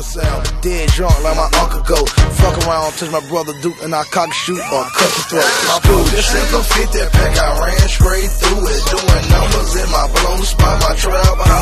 sound. Dead drunk like my uncle go. Fuck around, touch my brother Duke, and I cock shoot or cut the throat. My boo, this single 50 pack, I ran straight through it. Doing numbers in my blow spot, my trap.